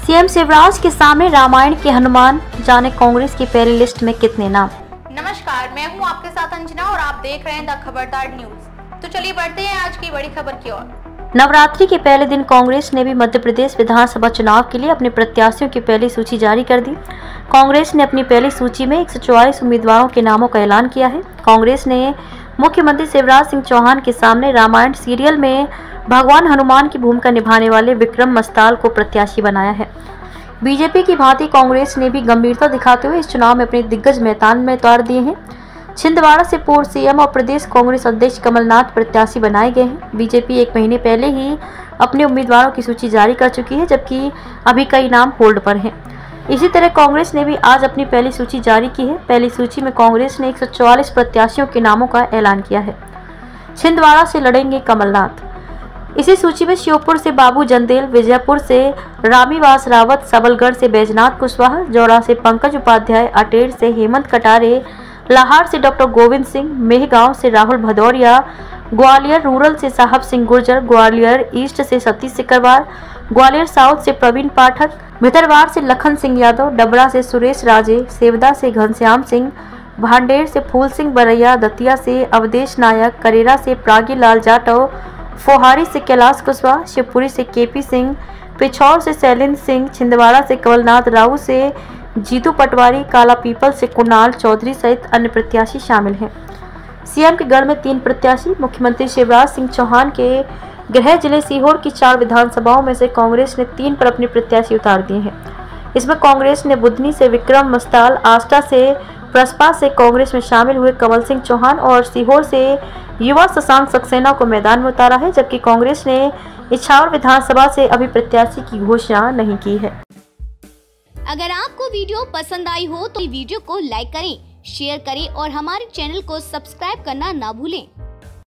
CM Shivraj के सामने रामायण के हनुमान, जाने कांग्रेस की पहली लिस्ट में कितने नाम। नमस्कार, मैं हूं आपके साथ अंजना और आप देख रहे हैं द खबरदार न्यूज। तो चलिए बढ़ते हैं आज की बड़ी खबर की ओर। नवरात्रि के पहले दिन कांग्रेस ने भी मध्य प्रदेश विधानसभा चुनाव के लिए अपने प्रत्याशियों की पहली सूची जारी कर दी। कांग्रेस ने अपनी पहली सूची में 144 उम्मीदवारों के नामों का ऐलान किया है। कांग्रेस ने मुख्यमंत्री शिवराज सिंह चौहान के सामने रामायण सीरियल में भगवान हनुमान की भूमिका निभाने वाले विक्रम मस्ताल को प्रत्याशी बनाया है। बीजेपी की भांति कांग्रेस ने भी गंभीरता दिखाते हुए इस चुनाव में अपने दिग्गज मैदान में उतार दिए हैं। छिंदवाड़ा से पूर्व सीएम और प्रदेश कांग्रेस अध्यक्ष कमलनाथ प्रत्याशी बनाए गए हैं। बीजेपी 1 महीने पहले ही अपने उम्मीदवारों की सूची जारी कर चुकी है, जबकि अभी कई नाम होल्ड पर हैं। इसी तरह कांग्रेस ने भी आज अपनी पहली सूची जारी की है। पहली सूची में कांग्रेस ने 144 प्रत्याशियों के नामों का ऐलान किया है। छिंदवाड़ा से लड़ेंगे कमलनाथ। इसी सूची में श्योपुर से बाबू जंदेल, विजयपुर से रामीवास रावत, सबलगढ़ से बैजनाथ कुशवाहा, जौड़ा से पंकज उपाध्याय, अटेर से हेमंत कटारे, लाहार से डॉक्टर गोविंद सिंह, मेहगांव से राहुल भदौरिया, ग्वालियर रूरल से साहब सिंह गुर्जर, ग्वालियर ईस्ट से सतीश सिकरवार, ग्वालियर साउथ से प्रवीण पाठक, भितरवाड़ से लखन सिंह यादव, डबरा से सुरेश राजे, सेवदा से घनश्याम सिंह, भांडेर से फूल सिंह बरैया, दतिया से अवधेश नायक, करेरा से प्रागी लाल जाटव, फोहारी से कैलाश कुशवाहा, शिवपुरी से केपी सिंह, पिछौर से शैलेंद्र सिंह, छिंदवाड़ा से कमलनाथ, राऊ से जीतू पटवारी, काला पीपल से कुणाल चौधरी सहित अन्य प्रत्याशी शामिल हैं। सीएम के गढ़ में 3 प्रत्याशी। मुख्यमंत्री शिवराज सिंह चौहान के गृह जिले सीहोर की 4 विधानसभाओं में से कांग्रेस ने 3 पर अपने प्रत्याशी उतार दिए हैं। इसमें कांग्रेस ने बुधनी से विक्रम मस्ताल, आष्टा से प्रसपा से कांग्रेस में शामिल हुए कमल सिंह चौहान और सीहोर से युवा शशांक सक्सेना को मैदान में उतारा है, जबकि कांग्रेस ने इछावर विधानसभा से अभी प्रत्याशी की घोषणा नहीं की है। अगर आपको वीडियो पसंद आई हो तो वीडियो को लाइक करें, शेयर करें और हमारे चैनल को सब्सक्राइब करना ना भूलें।